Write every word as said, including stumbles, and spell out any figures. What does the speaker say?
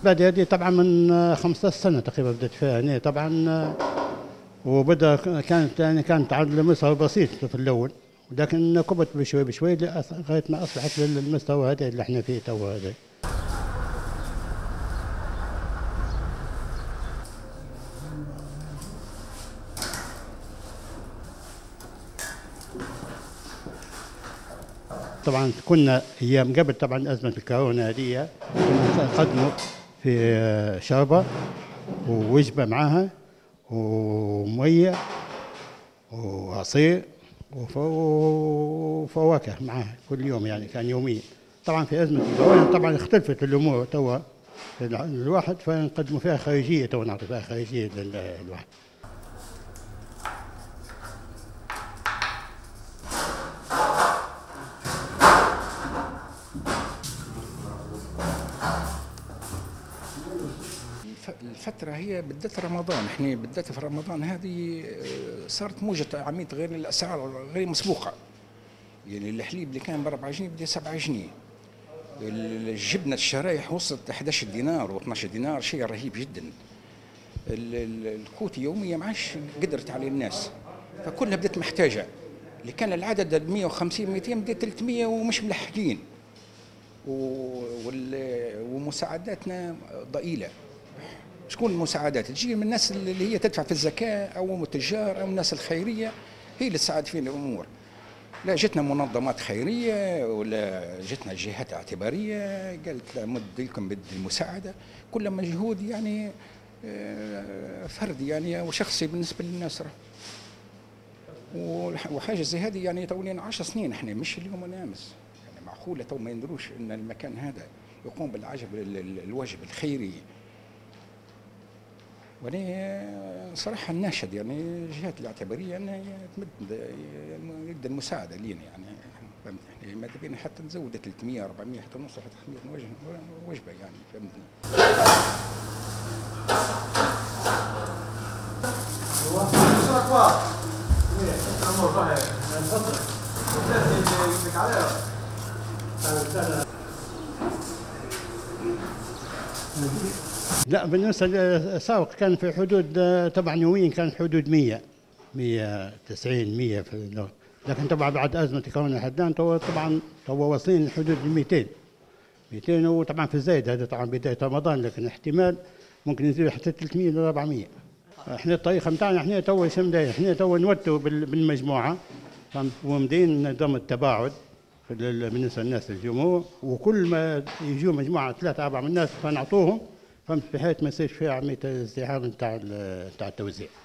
بادئ هذه طبعا من خمسطاش سنة تقريبا بدأت فيها هنا طبعا، وبدا كانت يعني كانت على المستوى بسيط في الأول، لكن كبرت بشوي بشوي لغاية ما أصبحت للمستوى هذا اللي احنا فيه تو هذا. طبعا كنا ايام قبل طبعا ازمه الكورونا هذه كنا نقدموا في شوربه ووجبه معاها وميه وعصير وفواكه معاها كل يوم، يعني كان يوميا. طبعا في ازمه الكورونا طبعا اختلفت الامور توا الواحد، فنقدموا فيها خارجيه تو نعطي فيها خارجيه للواحد. الفترة هي بدات رمضان، احنا بدات في رمضان هذه صارت موجة عمية غير الأسعار غير مسبوقة. يعني الحليب اللي كان ب أربعة جنيه بدا سبعة جنيه. الجبنة الشرايح وصلت أحد عشر دينار و اثناش دينار، شيء رهيب جدا. الكوت يوميا ما عادش قدرت على الناس، فكلها بدات محتاجة. اللي كان العدد مئة وخمسين مئتين بدا ثلاثمئة ومش ملحقين. ومساعداتنا ضئيلة. شكون المساعدات؟ تجي من الناس اللي هي تدفع في الزكاة أو التجار أو الناس الخيرية، هي اللي تساعد فينا الأمور. لا جتنا منظمات خيرية ولا جتنا جهات اعتبارية قالت لا مد لكم بالمساعدة، كل مجهود يعني فردي يعني وشخصي بالنسبة للناس. وحاجة زي هذه يعني تولينا عشر سنين احنا، مش اليوم ولا امس. يعني معقولة تو ما يندروش ان المكان هذا يقوم بالعجب الواجب الخيري. وانا صراحه ناشد يعني الجهات الاعتباريه انها تمد يد المساعده لينا، يعني فهمتني، ماذا بينا حتى نزود ثلاثمئة أربعمئة حتى نوصل حتى خمسمئة وجبه، يعني فهمتني. لا بالنسبه للسائق كان في حدود طبعا يوميا كان حدود مئة مئة وتسعين مئة في اللغة. لكن طبعا بعد ازمه كورونا حدان تو طبعا تو واصلين لحدود مئتين مئتين، وطبعا في الزايد هذا طبعا بدايه رمضان، لكن احتمال ممكن يزيد حتى ثلاثمئة ل أربعمئة. احنا الطريقه نتاعنا احنا تو شمدين احنا تو نوتوا بالمجموعه ومدين نظام التباعد بالنسبه للناس الجمهور، وكل ما يجوا مجموعه ثلاثه اربعه من الناس فنعطوهم، فهمت، بحيث ما يصيرش فيها عمليه الازدحام نتاع نتاع التوزيع.